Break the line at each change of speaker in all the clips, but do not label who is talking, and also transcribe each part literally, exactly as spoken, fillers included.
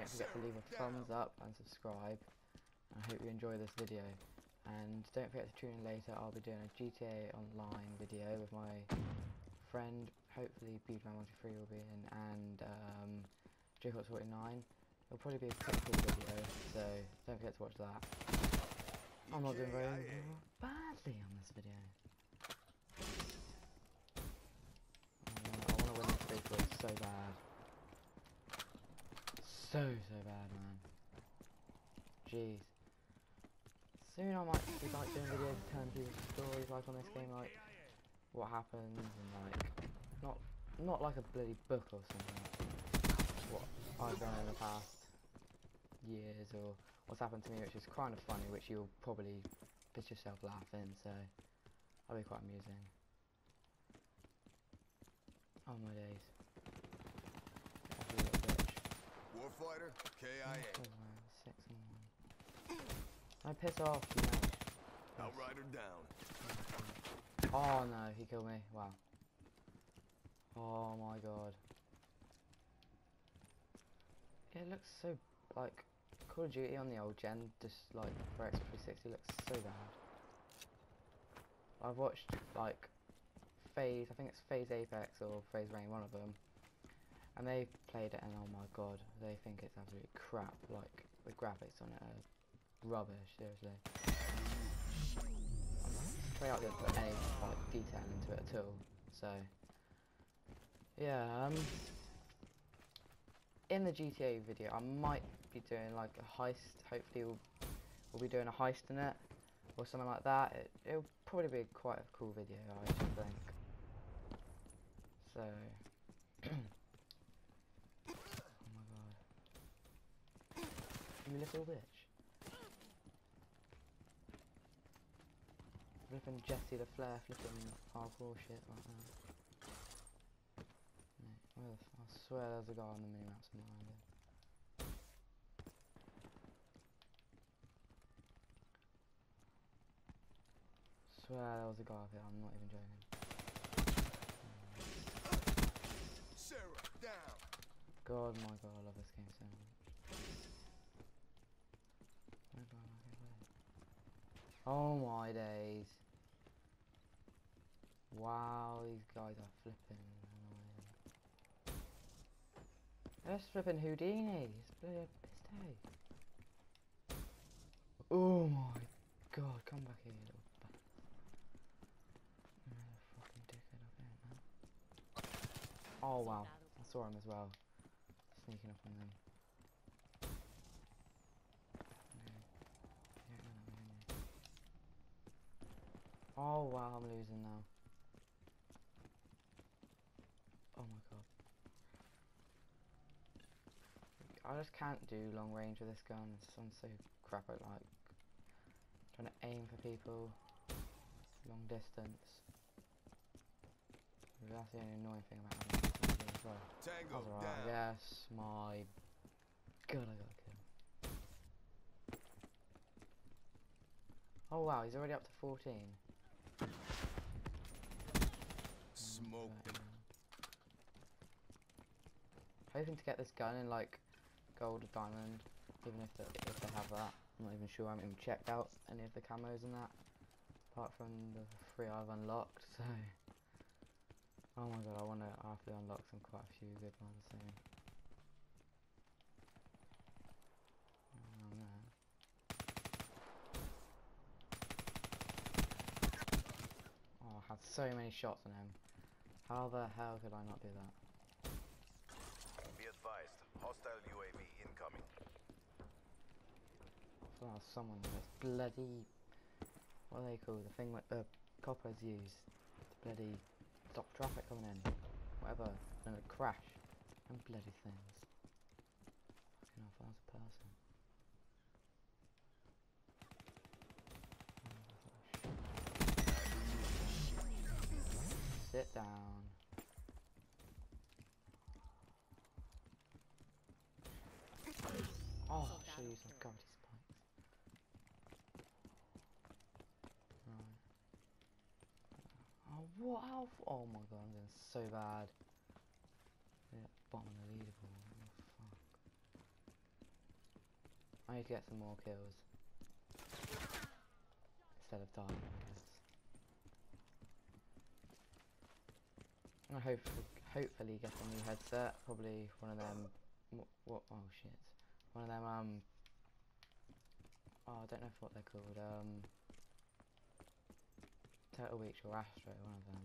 don't forget to leave a thumbs up and subscribe. I hope you enjoy this video. And don't forget to tune in later. I'll be doing a G T A Online video with my friend. Hopefully Beadman one two three will be in, and um, Jacob forty-nine. It'll probably be a pretty cool video, so don't forget to watch that. I'm not doing very badly on this video. I want to win this big boy so bad. So, so bad, man. Jeez. Soon I might be like doing videos telling people stories like on this game, like what happens, and like not not like a bloody book or something, like what I've done in the past years or what's happened to me, which is kind of funny, which you'll probably piss yourself laughing, so that'll be quite amusing. Oh my days.
Warfighter, K I A.
Six and one. I piss off, you know.
Outrider down.
Oh no, he killed me. Wow. Oh my god. It looks so like Call of Duty on the old gen, just like for Xbox three sixty, looks so bad. I've watched like Phase, I think it's Phase Apex or Phase Rain, one of them. And they played it and oh my god, they think it's absolutely crap, like the graphics on it are rubbish, seriously. Treyarch didn't put any like detail into it at all, so yeah, um in the G T A video I might be doing like a heist. Hopefully we'll, we'll be doing a heist in it or something like that. It, it'll probably be quite a cool video, I think. So oh my god. You little bitch. Flipping Jesse the Flare, flipping hardcore shit like that. Mate, where the f I swear there's a guy on the minimap somewhere around here. Swear there was a guy up here, I'm not even joking.
Sarah, down.
God, my god, I love this game so much. Where do I like it? Oh my days. Wow, these guys are flipping annoying. They're just flipping Houdini. It's bloody pissed out. Oh my god, come back here, you little bastard. Oh, fucking dickhead up here, man. Oh wow, I saw him as well. Sneaking up on them. Oh wow, I'm losing now. Oh my god. I just can't do long range with this gun. I'm so crap at like trying to aim for people long distance. That's the only annoying thing about it as well.
Tango
Right.
down.
Yes, my god, I got a kill. Oh wow, he's already up to fourteen.
Smoked him.
Hoping to get this gun in like gold or diamond, even if they, if they have that. I'm not even sure. I haven't even checked out any of the camos and that, apart from the three I've unlocked. So, oh my god, I want to hopefully unlock some quite a few good ones soon. Oh, no. Oh, I had so many shots on him. How the hell could I not do that?
Be advised, hostile U A V incoming.
Oh, someone that's bloody. What are they called? The thing that the coppers use. The bloody stop traffic coming in. Whatever. And it crash. And bloody things. Fucking hell, if I was a person. Sit down. Oh, I should use some gravity spikes. Right. Oh, what? How? Oh my god, I'm doing so bad. Yeah, bottom of the leaderboard. What the fuck? I need to get some more kills instead of dying, I guess. I hope hopefully get a new headset. Probably one of them. What, what? Oh shit! One of them. Um. Oh, I don't know what they're called. Um. Turtle Beach or Astro. One of them.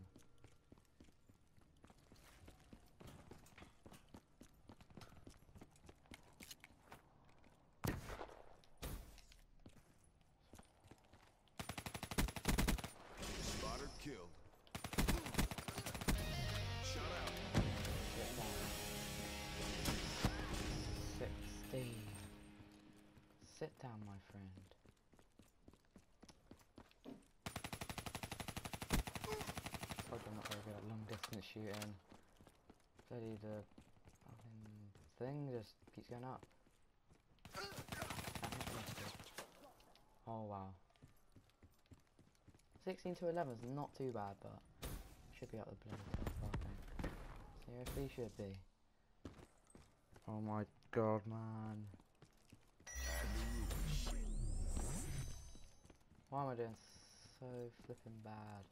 Spotter killed. Shut out.
Sit down. Sixteen. Sit down, my friend. Probably I'm not very good at long distance shooting. Bloody the fucking thing just keeps going up. Can't hit the mustard. Oh wow. sixteen to eleven is not too bad, but should be up the bloody top, I think. Seriously, should be. Oh my god, man. Why am I doing so flipping bad?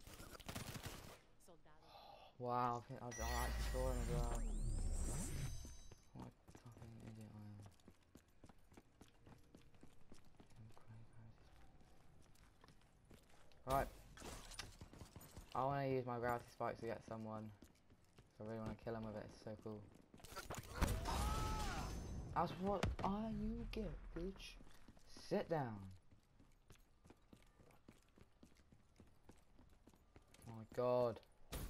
Wow, I think I, I actually saw him as well. What a fucking idiot I am. Right. I want to use my gravity spikes to get someone. So I really want to kill him with it, it's so cool. That's what are you get, bitch? Sit down. Oh my god.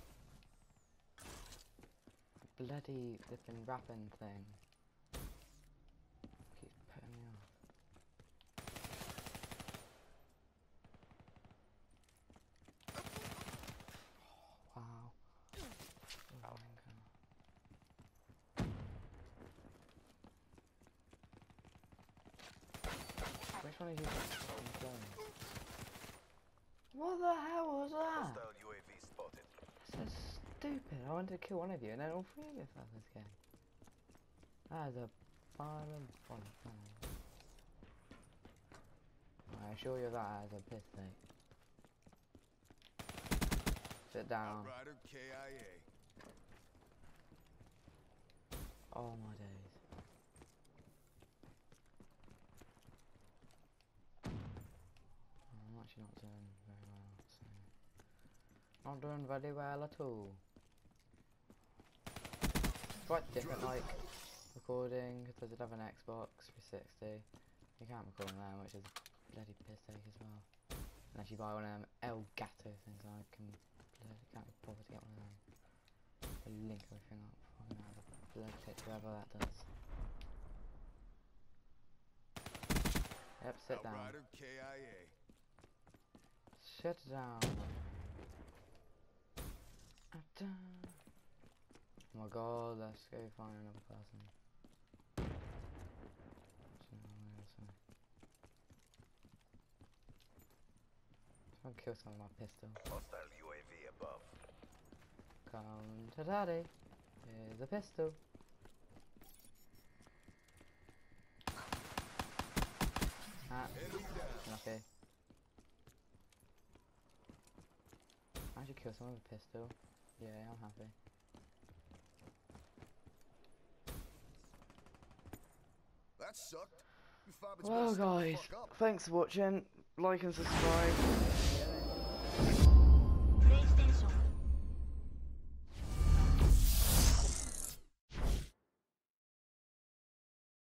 Bloody flipping rapping thing. Keeps putting me off. Oh, wow. Oh, which one is you fucking playing? What the hell was that?
Hostile U A V spotted.
So stupid. I wanted to kill one of you and then all three of you fuckers came. That is a violent folly. I assure you that is a piss take. Sit down.
Outrider K I A.
Oh my days. I'm actually not doing very well, so not doing very well at all. Quite different like recording because I did have an Xbox three sixty. You can't record on that, which is a bloody piss take as well. Unless you buy one of them Elgato things, I can bloody can't be bothered to get one of them. I link everything up. I'm gonna have a blood take whoever that does. Yep, sit down.
Outrider K I A.
Sit down. Oh my god, let's go find another person. I'll kill someone with my pistol.
Hostile U A V above.
Come to daddy. Here's a pistol. Ah, okay. I should kill someone with a pistol. Yeah, I'm happy.
That sucked. You five
Well
better step the
guys,
fuck up.
thanks for watching. Like and subscribe.